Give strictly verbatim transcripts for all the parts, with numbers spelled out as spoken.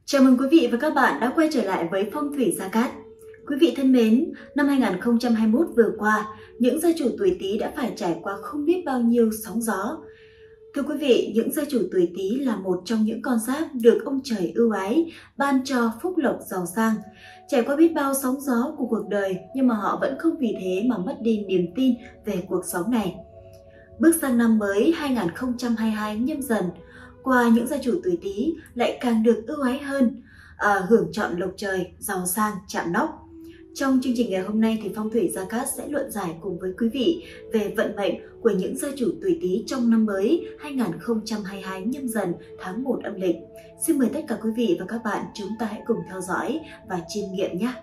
Chào mừng quý vị và các bạn đã quay trở lại với Phong thủy Gia Cát. Quý vị thân mến, năm hai nghìn không trăm hai mươi mốt vừa qua, những gia chủ tuổi Tý đã phải trải qua không biết bao nhiêu sóng gió. Thưa quý vị, những gia chủ tuổi Tý là một trong những con giáp được ông trời ưu ái, ban cho phúc lộc giàu sang. Trải qua biết bao sóng gió của cuộc đời, nhưng mà họ vẫn không vì thế mà mất đi niềm tin về cuộc sống này. Bước sang năm mới hai nghìn không trăm hai mươi hai Nhâm Dần, qua những gia chủ tuổi Tý lại càng được ưu ái hơn, à, hưởng trọn lộc trời, giàu sang chạm nóc. Trong chương trình ngày hôm nay thì Phong thủy Gia Cát sẽ luận giải cùng với quý vị về vận mệnh của những gia chủ tuổi Tý trong năm mới hai nghìn không trăm hai mươi hai Nhâm Dần tháng một âm lịch. Xin mời tất cả quý vị và các bạn chúng ta hãy cùng theo dõi và chiêm nghiệm nhé.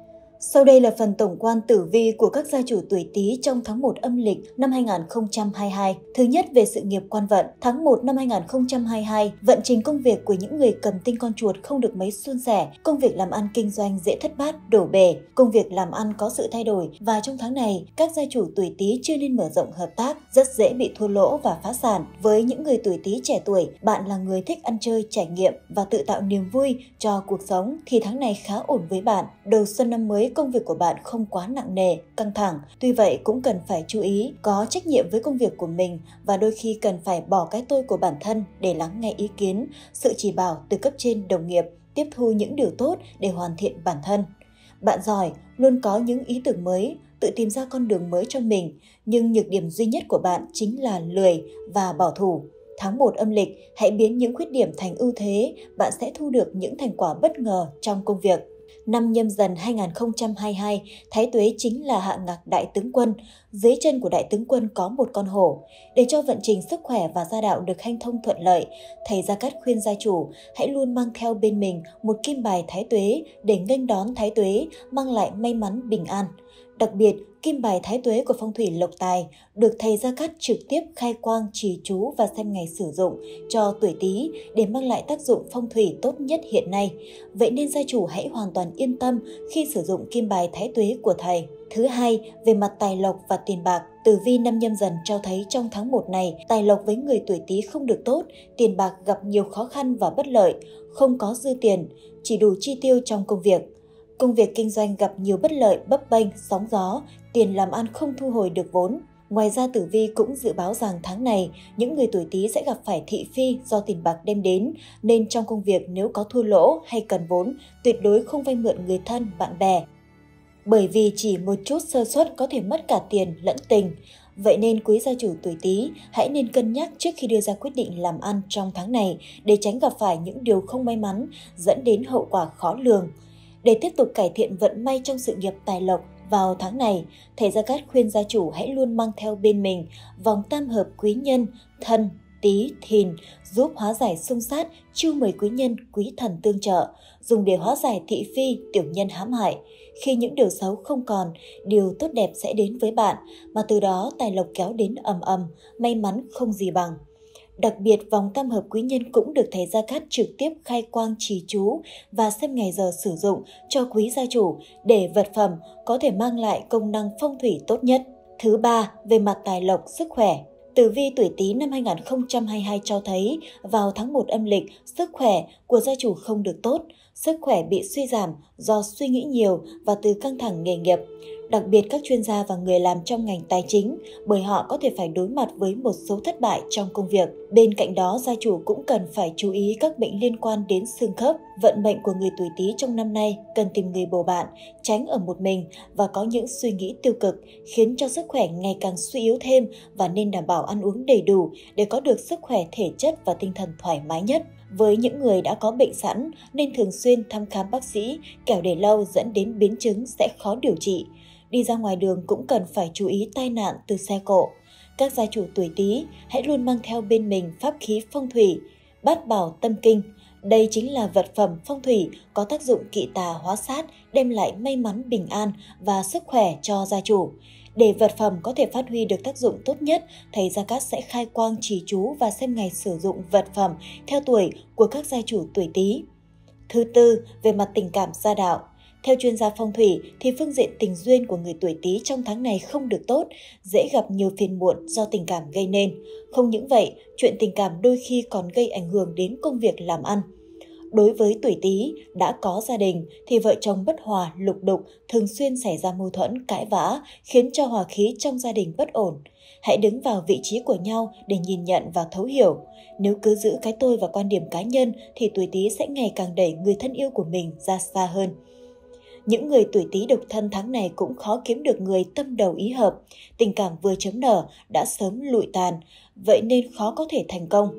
Sau đây là phần tổng quan tử vi của các gia chủ tuổi Tý trong tháng một âm lịch năm hai nghìn không trăm hai mươi hai. Thứ nhất, về sự nghiệp quan vận. Tháng một năm hai nghìn không trăm hai mươi hai, vận trình công việc của những người cầm tinh con chuột không được mấy suôn sẻ. Công việc làm ăn kinh doanh dễ thất bát, đổ bể. Công việc làm ăn có sự thay đổi và trong tháng này, các gia chủ tuổi Tý chưa nên mở rộng hợp tác, rất dễ bị thua lỗ và phá sản. Với những người tuổi Tý trẻ tuổi, bạn là người thích ăn chơi, trải nghiệm và tự tạo niềm vui cho cuộc sống thì tháng này khá ổn với bạn. Đầu xuân năm mới, công việc của bạn không quá nặng nề, căng thẳng. Tuy vậy cũng cần phải chú ý, có trách nhiệm với công việc của mình và đôi khi cần phải bỏ cái tôi của bản thân để lắng nghe ý kiến, sự chỉ bảo từ cấp trên, đồng nghiệp, tiếp thu những điều tốt để hoàn thiện bản thân. Bạn giỏi, luôn có những ý tưởng mới, tự tìm ra con đường mới cho mình, nhưng nhược điểm duy nhất của bạn chính là lười và bảo thủ. Tháng một âm lịch, hãy biến những khuyết điểm thành ưu thế, bạn sẽ thu được những thành quả bất ngờ trong công việc. Năm Nhâm Dần hai nghìn không trăm hai mươi hai, Thái Tuế chính là hạ ngạc đại tướng quân. Dưới chân của đại tướng quân có một con hổ. Để cho vận trình sức khỏe và gia đạo được hanh thông thuận lợi, thầy Gia Cát khuyên gia chủ hãy luôn mang theo bên mình một kim bài Thái Tuế để nghênh đón Thái Tuế, mang lại may mắn bình an. Đặc biệt, kim bài Thái Tuế của phong thủy lộc tài được thầy Gia Cát trực tiếp khai quang, trì chú và xem ngày sử dụng cho tuổi Tý để mang lại tác dụng phong thủy tốt nhất hiện nay. Vậy nên gia chủ hãy hoàn toàn yên tâm khi sử dụng kim bài Thái Tuế của thầy. Thứ hai, về mặt tài lộc và tiền bạc, tử vi năm Nhâm Dần cho thấy trong tháng một này, tài lộc với người tuổi Tý không được tốt, tiền bạc gặp nhiều khó khăn và bất lợi, không có dư tiền, chỉ đủ chi tiêu trong công việc. Công việc kinh doanh gặp nhiều bất lợi, bấp bênh, sóng gió, tiền làm ăn không thu hồi được vốn. Ngoài ra tử vi cũng dự báo rằng tháng này, những người tuổi Tý sẽ gặp phải thị phi do tiền bạc đem đến, nên trong công việc nếu có thua lỗ hay cần vốn, tuyệt đối không vay mượn người thân, bạn bè. Bởi vì chỉ một chút sơ suất có thể mất cả tiền lẫn tình. Vậy nên quý gia chủ tuổi Tý hãy nên cân nhắc trước khi đưa ra quyết định làm ăn trong tháng này để tránh gặp phải những điều không may mắn dẫn đến hậu quả khó lường. Để tiếp tục cải thiện vận may trong sự nghiệp tài lộc vào tháng này, thầy Gia Cát khuyên gia chủ hãy luôn mang theo bên mình vòng tam hợp quý nhân, Thân, Tý, Thìn, giúp hóa giải xung sát, chiêu mời quý nhân, quý thần tương trợ, dùng để hóa giải thị phi, tiểu nhân hãm hại. Khi những điều xấu không còn, điều tốt đẹp sẽ đến với bạn, mà từ đó tài lộc kéo đến ầm ầm, may mắn không gì bằng. Đặc biệt, vòng tam hợp quý nhân cũng được thầy Gia Cát trực tiếp khai quang trì chú và xem ngày giờ sử dụng cho quý gia chủ để vật phẩm có thể mang lại công năng phong thủy tốt nhất. Thứ ba, về mặt tài lộc, sức khỏe. Tử vi tuổi Tý năm hai nghìn không trăm hai mươi hai cho thấy vào tháng một âm lịch, sức khỏe của gia chủ không được tốt, sức khỏe bị suy giảm do suy nghĩ nhiều và từ căng thẳng nghề nghiệp. Đặc biệt các chuyên gia và người làm trong ngành tài chính, bởi họ có thể phải đối mặt với một số thất bại trong công việc. Bên cạnh đó, gia chủ cũng cần phải chú ý các bệnh liên quan đến xương khớp. Vận mệnh của người tuổi Tý trong năm nay cần tìm người bầu bạn, tránh ở một mình và có những suy nghĩ tiêu cực, khiến cho sức khỏe ngày càng suy yếu thêm, và nên đảm bảo ăn uống đầy đủ để có được sức khỏe thể chất và tinh thần thoải mái nhất. Với những người đã có bệnh sẵn nên thường xuyên thăm khám bác sĩ, kẻo để lâu dẫn đến biến chứng sẽ khó điều trị. Đi ra ngoài đường cũng cần phải chú ý tai nạn từ xe cộ. Các gia chủ tuổi Tý hãy luôn mang theo bên mình pháp khí phong thủy, Bát Bảo Tâm Kinh. Đây chính là vật phẩm phong thủy có tác dụng kỵ tà hóa sát, đem lại may mắn bình an và sức khỏe cho gia chủ. Để vật phẩm có thể phát huy được tác dụng tốt nhất, thầy Gia Cát sẽ khai quang trì chú và xem ngày sử dụng vật phẩm theo tuổi của các gia chủ tuổi Tý. Thứ tư, về mặt tình cảm gia đạo. Theo chuyên gia phong thủy thì phương diện tình duyên của người tuổi Tý trong tháng này không được tốt, dễ gặp nhiều phiền muộn do tình cảm gây nên. Không những vậy, chuyện tình cảm đôi khi còn gây ảnh hưởng đến công việc làm ăn. Đối với tuổi Tý đã có gia đình thì vợ chồng bất hòa, lục đục, thường xuyên xảy ra mâu thuẫn, cãi vã, khiến cho hòa khí trong gia đình bất ổn. Hãy đứng vào vị trí của nhau để nhìn nhận và thấu hiểu. Nếu cứ giữ cái tôi và quan điểm cá nhân thì tuổi Tý sẽ ngày càng đẩy người thân yêu của mình ra xa hơn. Những người tuổi Tý độc thân tháng này cũng khó kiếm được người tâm đầu ý hợp. Tình cảm vừa chớm nở đã sớm lụi tàn, vậy nên khó có thể thành công.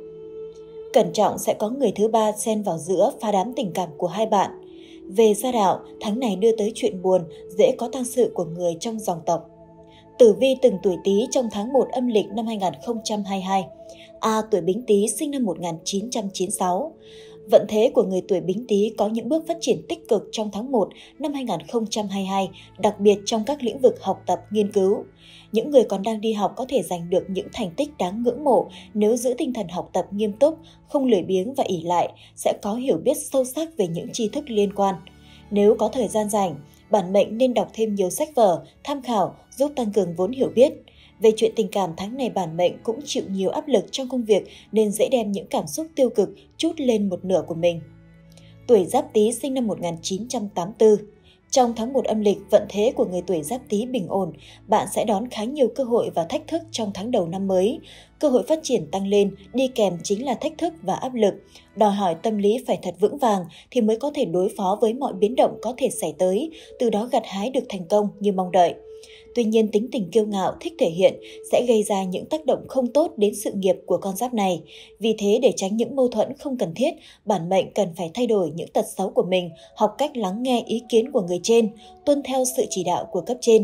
Cẩn trọng sẽ có người thứ ba xen vào giữa phá đám tình cảm của hai bạn. Về gia đạo, tháng này đưa tới chuyện buồn, dễ có tang sự của người trong dòng tộc. Tử vi từng tuổi Tý trong tháng một âm lịch năm hai nghìn không trăm hai mươi hai. A. Tuổi Bính Tý sinh năm một nghìn chín trăm chín mươi sáu. Vận thế của người tuổi Bính Tý có những bước phát triển tích cực trong tháng một năm hai nghìn không trăm hai mươi hai, đặc biệt trong các lĩnh vực học tập, nghiên cứu. Những người còn đang đi học có thể giành được những thành tích đáng ngưỡng mộ nếu giữ tinh thần học tập nghiêm túc, không lười biếng và ỷ lại, sẽ có hiểu biết sâu sắc về những tri thức liên quan. Nếu có thời gian rảnh, bản mệnh nên đọc thêm nhiều sách vở, tham khảo giúp tăng cường vốn hiểu biết. Về chuyện tình cảm, tháng này bản mệnh cũng chịu nhiều áp lực trong công việc nên dễ đem những cảm xúc tiêu cực trút lên một nửa của mình. Tuổi Giáp Tý sinh năm một nghìn chín trăm tám mươi tư. Trong tháng một âm lịch, vận thế của người tuổi Giáp Tý bình ổn, bạn sẽ đón khá nhiều cơ hội và thách thức trong tháng đầu năm mới. Cơ hội phát triển tăng lên, đi kèm chính là thách thức và áp lực. Đòi hỏi tâm lý phải thật vững vàng thì mới có thể đối phó với mọi biến động có thể xảy tới, từ đó gặt hái được thành công như mong đợi. Tuy nhiên, tính tình kiêu ngạo, thích thể hiện sẽ gây ra những tác động không tốt đến sự nghiệp của con giáp này. Vì thế, để tránh những mâu thuẫn không cần thiết, bản mệnh cần phải thay đổi những tật xấu của mình, học cách lắng nghe ý kiến của người trên, tuân theo sự chỉ đạo của cấp trên.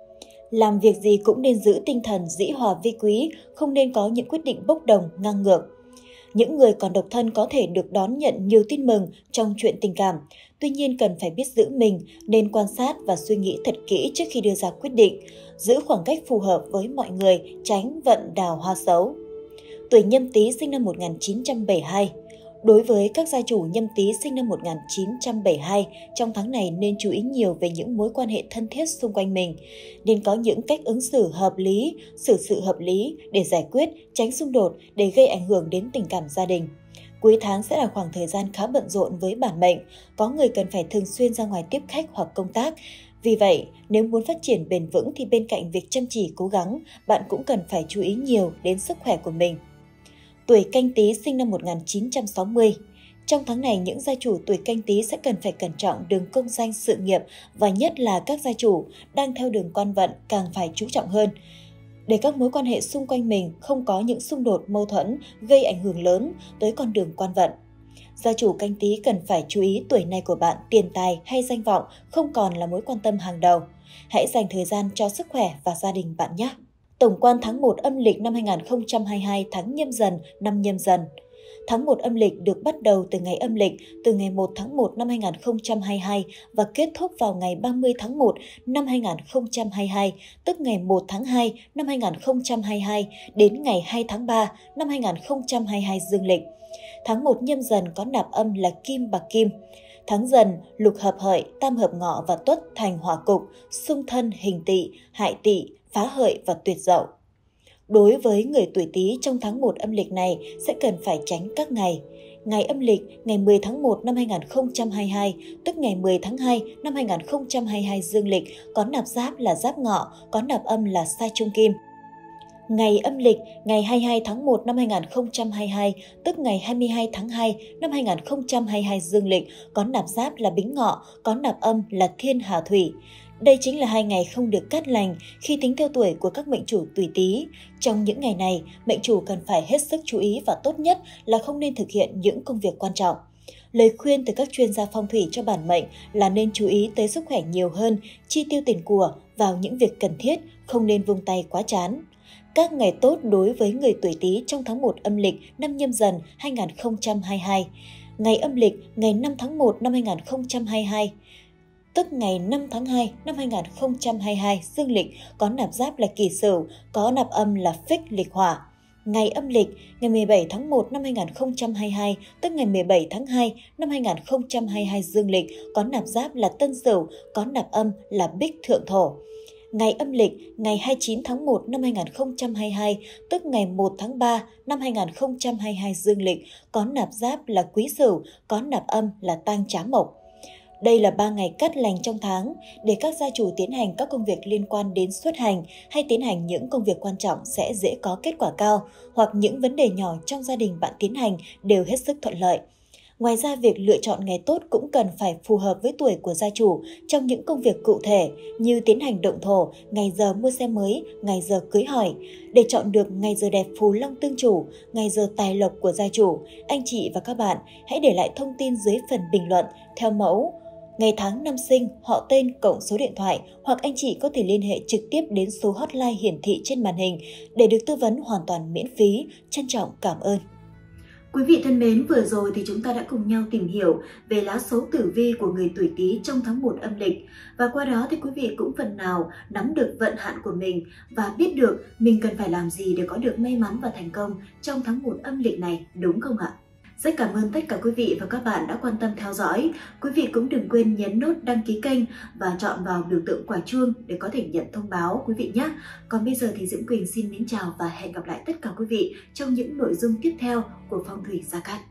Làm việc gì cũng nên giữ tinh thần dĩ hòa vi quý, không nên có những quyết định bốc đồng, ngang ngược. Những người còn độc thân có thể được đón nhận nhiều tin mừng trong chuyện tình cảm. Tuy nhiên cần phải biết giữ mình, nên quan sát và suy nghĩ thật kỹ trước khi đưa ra quyết định, giữ khoảng cách phù hợp với mọi người, tránh vận đào hoa xấu. Tuổi Nhâm Tý sinh năm một nghìn chín trăm bảy mươi hai. Đối với các gia chủ Nhâm Tý sinh năm một nghìn chín trăm bảy mươi hai, trong tháng này nên chú ý nhiều về những mối quan hệ thân thiết xung quanh mình, nên có những cách ứng xử hợp lý, xử sự hợp lý để giải quyết, tránh xung đột để gây ảnh hưởng đến tình cảm gia đình. Cuối tháng sẽ là khoảng thời gian khá bận rộn với bản mệnh, có người cần phải thường xuyên ra ngoài tiếp khách hoặc công tác. Vì vậy, nếu muốn phát triển bền vững thì bên cạnh việc chăm chỉ cố gắng, bạn cũng cần phải chú ý nhiều đến sức khỏe của mình. Tuổi Canh Tý sinh năm một nghìn chín trăm sáu mươi. Trong tháng này, những gia chủ tuổi Canh Tý sẽ cần phải cẩn trọng đường công danh sự nghiệp và nhất là các gia chủ đang theo đường quan vận càng phải chú trọng hơn, để các mối quan hệ xung quanh mình không có những xung đột mâu thuẫn gây ảnh hưởng lớn tới con đường quan vận. Gia chủ Canh Tý cần phải chú ý tuổi này của bạn tiền tài hay danh vọng không còn là mối quan tâm hàng đầu. Hãy dành thời gian cho sức khỏe và gia đình bạn nhé. Tổng quan tháng một âm lịch năm hai nghìn không trăm hai mươi hai, tháng Nhâm Dần, năm Nhâm Dần. Tháng một âm lịch được bắt đầu từ ngày âm lịch từ ngày một tháng một năm hai nghìn không trăm hai mươi hai và kết thúc vào ngày ba mươi tháng một năm hai nghìn không trăm hai mươi hai, tức ngày một tháng hai năm hai nghìn không trăm hai mươi hai đến ngày hai tháng ba năm hai nghìn không trăm hai mươi hai dương lịch. Tháng một Nhâm Dần có nạp âm là Kim bạc Kim. Tháng Dần, lục hợp hợi, tam hợp ngọ và tuất thành hỏa cục, xung thân hình tỵ, hại tỵ, phá hợi và tuyệt dậu. Đối với người tuổi Tý trong tháng một âm lịch này sẽ cần phải tránh các ngày. Ngày âm lịch ngày mười tháng một năm hai nghìn không trăm hai mươi hai, tức ngày mười tháng hai năm hai nghìn không trăm hai mươi hai dương lịch, có nạp giáp là Giáp Ngọ, có nạp âm là Sai Trung Kim. Ngày âm lịch ngày hai mươi hai tháng một năm hai nghìn không trăm hai mươi hai, tức ngày hai mươi hai tháng hai năm hai nghìn không trăm hai mươi hai dương lịch, có nạp giáp là Bính Ngọ, có nạp âm là Thiên Hà Thủy. Đây chính là hai ngày không được cát lành khi tính theo tuổi của các mệnh chủ tuổi Tý. Trong những ngày này, mệnh chủ cần phải hết sức chú ý và tốt nhất là không nên thực hiện những công việc quan trọng. Lời khuyên từ các chuyên gia phong thủy cho bản mệnh là nên chú ý tới sức khỏe nhiều hơn, chi tiêu tiền của vào những việc cần thiết, không nên vung tay quá chán. Các ngày tốt đối với người tuổi Tý trong tháng một âm lịch năm Nhâm Dần hai nghìn không trăm hai mươi hai. Ngày âm lịch ngày năm tháng một năm hai nghìn không trăm hai mươi hai, tức ngày năm tháng hai năm hai nghìn không trăm hai mươi hai dương lịch, có nạp giáp là Kỷ Sửu, có nạp âm là Phích lịch hỏa. Ngày âm lịch ngày mười bảy tháng một năm hai nghìn không trăm hai mươi hai, tức ngày mười bảy tháng hai năm hai nghìn không trăm hai mươi hai dương lịch, có nạp giáp là Tân Sửu, có nạp âm là Bích Thượng Thổ. ngày âm lịch ngày hai mươi chín tháng một năm hai nghìn không trăm hai mươi hai, tức ngày một tháng ba năm hai nghìn không trăm hai mươi hai dương lịch, có nạp giáp là Quý Sửu, có nạp âm là Tang Trá Mộc. Đây là ba ngày cát lành trong tháng để các gia chủ tiến hành các công việc liên quan đến xuất hành hay tiến hành những công việc quan trọng sẽ dễ có kết quả cao, hoặc những vấn đề nhỏ trong gia đình bạn tiến hành đều hết sức thuận lợi. Ngoài ra, việc lựa chọn ngày tốt cũng cần phải phù hợp với tuổi của gia chủ trong những công việc cụ thể như tiến hành động thổ, ngày giờ mua xe mới, ngày giờ cưới hỏi. Để chọn được ngày giờ đẹp phù long tương chủ, ngày giờ tài lộc của gia chủ, anh chị và các bạn hãy để lại thông tin dưới phần bình luận theo mẫu ngày tháng năm sinh, họ tên, cộng số điện thoại, hoặc anh chị có thể liên hệ trực tiếp đến số hotline hiển thị trên màn hình để được tư vấn hoàn toàn miễn phí. Trân trọng cảm ơn. Quý vị thân mến, vừa rồi thì chúng ta đã cùng nhau tìm hiểu về lá số tử vi của người tuổi Tý trong tháng một âm lịch. Và qua đó thì quý vị cũng phần nào nắm được vận hạn của mình và biết được mình cần phải làm gì để có được may mắn và thành công trong tháng một âm lịch này, đúng không ạ? Rất cảm ơn tất cả quý vị và các bạn đã quan tâm theo dõi. Quý vị cũng đừng quên nhấn nút đăng ký kênh và chọn vào biểu tượng quả chuông để có thể nhận thông báo quý vị nhé. Còn bây giờ thì Diễm Quỳnh xin mến chào và hẹn gặp lại tất cả quý vị trong những nội dung tiếp theo của Phong thủy Gia Cát.